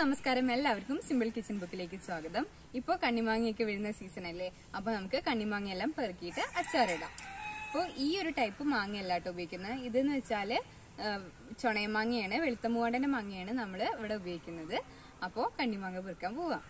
നമസ്കാരം, എല്ലാവർക്കും simple kitchen ബുക്കിലേക്ക് സ്വാഗതം. ഇപ്പോൾ കണ്ണിമാങ്ങയൊക്കെ വീഴുന്ന സീസൺ അല്ലേ, അപ്പൊ നമുക്ക് കണ്ണിമാങ്ങയെല്ലാം പെറുക്കിയിട്ട് അച്ചാറിടാം. അപ്പോൾ ഈ ഒരു ടൈപ്പ് മാങ്ങ അല്ലാട്ടോ ഉപയോഗിക്കുന്നത്. ഇതെന്ന് വെച്ചാല് ചുണയമാങ്ങയാണ്, വെളുത്ത മൂവാണ്ടന്റെ മാങ്ങയാണ് നമ്മൾ ഇവിടെ ഉപയോഗിക്കുന്നത്. അപ്പോൾ കണ്ണിമാങ്ങ പെറുക്കാൻ പോവാം.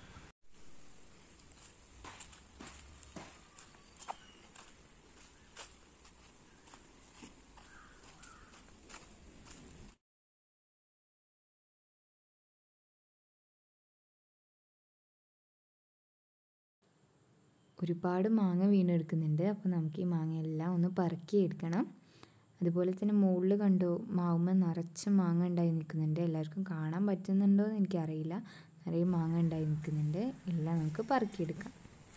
ഒരുപാട് മാങ്ങ വീണെടുക്കുന്നുണ്ട്. അപ്പോൾ നമുക്ക് ഈ മാങ്ങയെല്ലാം ഒന്ന് പറക്കിയെടുക്കണം. അതുപോലെ തന്നെ മുകളിൽ കണ്ടോ, മാവുമ്മ നിറച്ച് മാങ്ങ ഉണ്ടായി നിൽക്കുന്നുണ്ട്. എല്ലാവർക്കും കാണാൻ പറ്റുന്നുണ്ടോ എന്ന് എനിക്കറിയില്ല. നിറയെ മാങ്ങ ഉണ്ടായി നിൽക്കുന്നുണ്ട്. എല്ലാം നമുക്ക് പറക്കിയെടുക്കാം.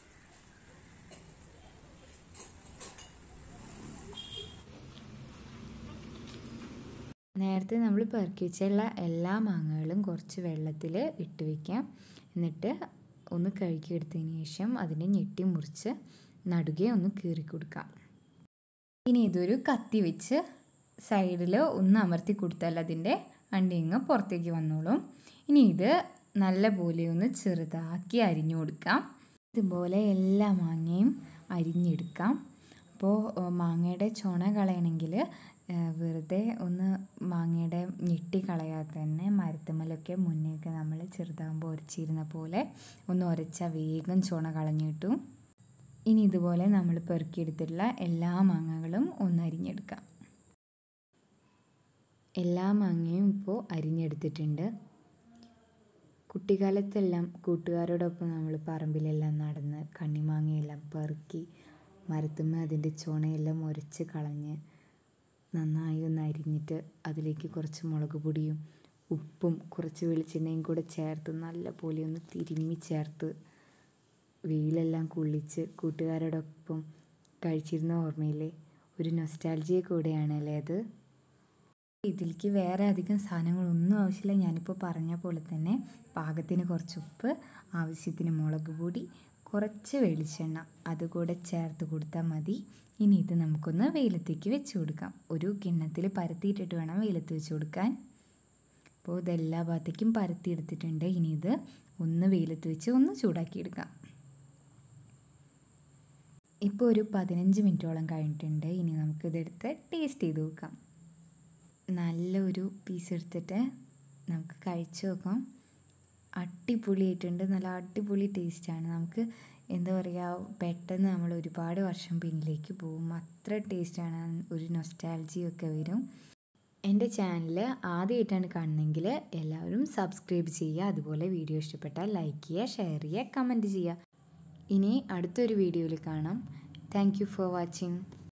നേരത്തെ നമ്മൾ പെറുക്കി വെച്ചുള്ള എല്ലാ മാങ്ങകളും കുറച്ച് വെള്ളത്തിൽ ഇട്ട് വയ്ക്കാം. എന്നിട്ട് ഒന്ന് കഴുകിയെടുത്തതിന് ശേഷം അതിനെ ഞെട്ടി മുറിച്ച് നടുകെ ഒന്ന് കീറി കൊടുക്കാം. ഇനി ഇതൊരു കത്തി വെച്ച് സൈഡിൽ ഒന്ന് അമർത്തി കൊടുത്താൽ അതിൻ്റെ അണ്ടിങ്ങ് പുറത്തേക്ക് വന്നോളും. ഇനി ഇത് നല്ല പോലെ ഒന്ന് ചെറുതാക്കി അരിഞ്ഞു കൊടുക്കാം. ഇതുപോലെ എല്ലാ മാങ്ങയും അരിഞ്ഞെടുക്കാം. അപ്പോൾ മാങ്ങയുടെ ചുണ കളയണമെങ്കിൽ വെറുതെ ഒന്ന് മാങ്ങയുടെ ഞെട്ടി കളയാതെ തന്നെ മരത്തുമ്മലൊക്കെ മുന്നേയൊക്കെ നമ്മൾ ചെറുതാകുമ്പോൾ ഉരച്ചിരുന്ന പോലെ ഒന്ന് ഉരച്ചാൽ വേഗം ചുണ കളഞ്ഞു കിട്ടും. ഇനി ഇതുപോലെ നമ്മൾ പെറുക്കിയെടുത്തിട്ടുള്ള എല്ലാ മാങ്ങകളും ഒന്ന് അരിഞ്ഞെടുക്കാം. എല്ലാ മാങ്ങയും ഇപ്പോൾ അരിഞ്ഞെടുത്തിട്ടുണ്ട്. കുട്ടിക്കാലത്തെല്ലാം കൂട്ടുകാരോടൊപ്പം നമ്മൾ പറമ്പിലെല്ലാം നടന്ന് കണ്ണിമാങ്ങയെല്ലാം പെറുക്കി മരത്തുമ്മ അതിൻ്റെ ചുണയെല്ലാം ഉരച്ച് കളഞ്ഞ് നന്നായി ഒന്ന് അരിഞ്ഞിട്ട് അതിലേക്ക് കുറച്ച് മുളക് പൊടിയും ഉപ്പും കുറച്ച് വെളിച്ചെണ്ണയും കൂടെ ചേർത്ത് നല്ല പോലെ ഒന്ന് തിരുമ്മി ചേർത്ത് വെയിലെല്ലാം കൊള്ളിച്ച് കൂട്ടുകാരോടൊപ്പം കഴിച്ചിരുന്ന ഓർമ്മയില്ലേ, ഒരു നൊസ്റ്റാൾജിയ കൂടെയാണല്ലേ അത്. ഇതിലേക്ക് വേറെ അധികം സാധനങ്ങളൊന്നും ആവശ്യമില്ല. ഞാനിപ്പോൾ പറഞ്ഞ പോലെ തന്നെ പാകത്തിന് കുറച്ച് ഉപ്പ്, ആവശ്യത്തിന് മുളക് പൊടി, കുറച്ച് വെളിച്ചെണ്ണ അതുകൂടെ ചേർത്ത് കൊടുത്താൽ മതി. ഇനി ഇത് നമുക്കൊന്ന് വെയിലത്തേക്ക് വെച്ച് കൊടുക്കാം. ഒരു കിണ്ണത്തിൽ പരത്തിയിട്ടിട്ട് വേണം വെയിലത്ത് വെച്ച് കൊടുക്കാൻ. അപ്പോൾ ഇതെല്ലാ ഭാഗത്തേക്കും പരത്തി എടുത്തിട്ടുണ്ട്. ഇനി ഇത് ഒന്ന് വെയിലത്ത് വെച്ച് ഒന്ന് ചൂടാക്കിയെടുക്കാം. ഇപ്പോൾ ഒരു 15 മിനിറ്റോളം കഴിഞ്ഞിട്ടുണ്ട്. ഇനി നമുക്കിതെടുത്ത് ടേസ്റ്റ് ചെയ്ത് നോക്കാം. നല്ലൊരു പീസ് എടുത്തിട്ട് നമുക്ക് കഴിച്ച് നോക്കാം. അടിപൊളിയായിട്ടുണ്ട്. നല്ല അടിപൊളി ടേസ്റ്റാണ്. നമുക്ക് എന്താ പറയുക, പെട്ടെന്ന് നമ്മൾ ഒരുപാട് വർഷം പിന്നിലേക്ക് പോകും. അത്ര ടേസ്റ്റാണ്. ഒരു നൊസ്റ്റാൾജിയൊക്കെ വരും. എൻ്റെ ചാനൽ ആദ്യമായിട്ടാണ് കാണുന്നതെങ്കിൽ എല്ലാവരും സബ്സ്ക്രൈബ് ചെയ്യുക. അതുപോലെ വീഡിയോ ഇഷ്ടപ്പെട്ടാൽ ലൈക്ക് ചെയ്യുക, ഷെയർ ചെയ്യുക, കമൻറ്റ് ചെയ്യുക. ഇനി അടുത്തൊരു വീഡിയോയിൽ കാണാം. Thank you for watching.